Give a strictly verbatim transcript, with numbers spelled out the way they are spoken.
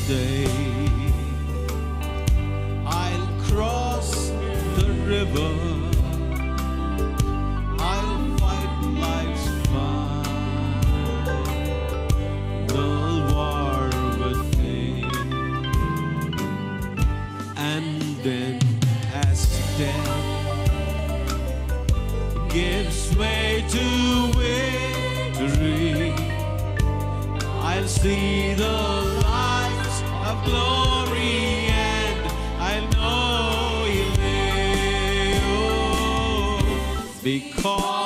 day. I'll cross the river, I'll fight life's final war within. And then as death gives way to victory, I'll see the lights of glory, and I know He lives. Because